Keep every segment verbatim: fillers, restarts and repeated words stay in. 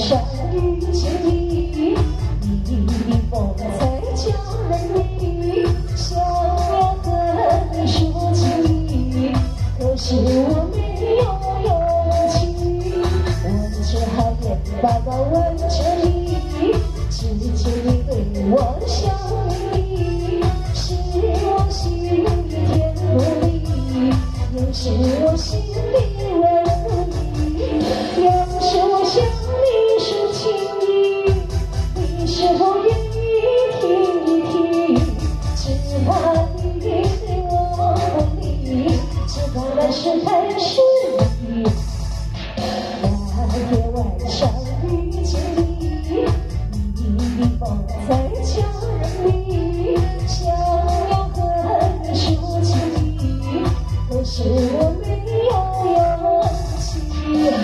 上遇见你，你的风采叫人迷，想要和你说情意，可是我没有勇气，我只好眼巴巴望着你，只见你对我笑眯眯，是我心里甜如蜜，又是我心里温如你，要是我向你说情意，你是否愿意听一听？只怕你对我不理，只怕来世还是你。那天晚上遇见你，你的风采叫人迷，想要和你说情意，可是我没有勇气。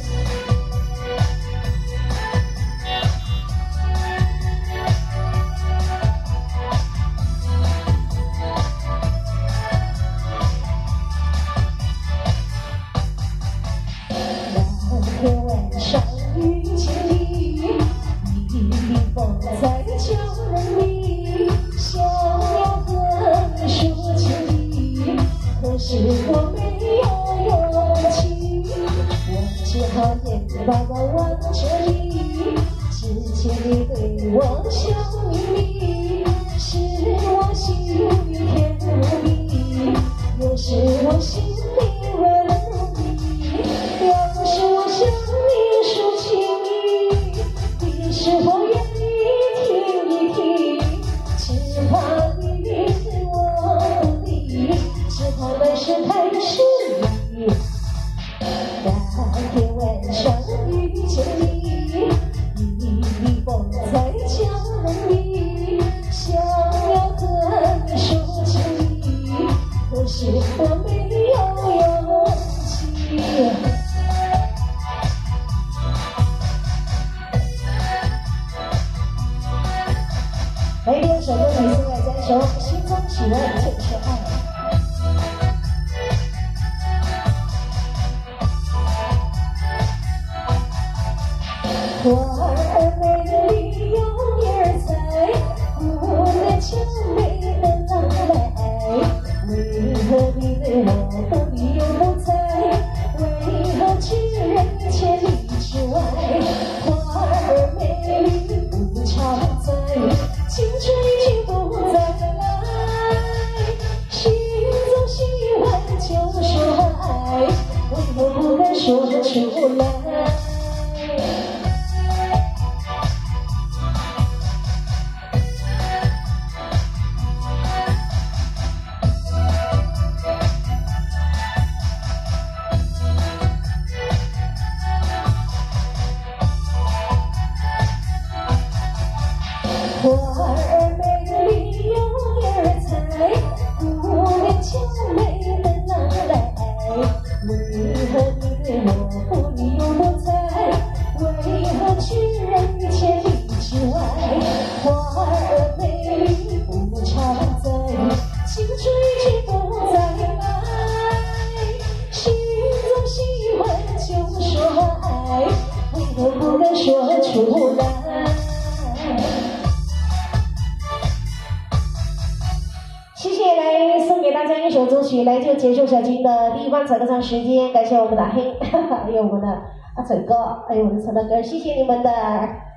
那天晚上遇见你，你的风采叫人迷，想要和你说情意，可是我没有勇气，我只好眼巴巴望着你，只见你对我笑眯眯，是我心里甜如蜜，又是我心里温如你，要是我向你说情意，你是否愿意听一听？只怕你对我不理，只怕来世还是你。那天晚上遇见你，你的风采叫人迷，想要和你说情意，可是我没有勇气。来，第二首歌曲送给这首《心中喜爱就是爱》。花儿美丽有叶在，姑娘俏美能郎来，为何你对我不理又不睬？为何拒人千里之外？花儿美丽不常在，青春已不再来，心中喜欢就说爱，为何不敢说出来？花儿美丽有叶在，姑娘俏美能郎来，为何你对我不理又不睬？为何拒人千里之外？花儿美丽不常在，青春已不再来，心中喜欢就说爱，为何不敢说出来？谢谢，来送给大家一首歌曲，来就结束小金的第一关彩歌唱时间，感谢我们的黑，还有我们的阿嘴哥，还有我们的陈大哥，谢谢你们的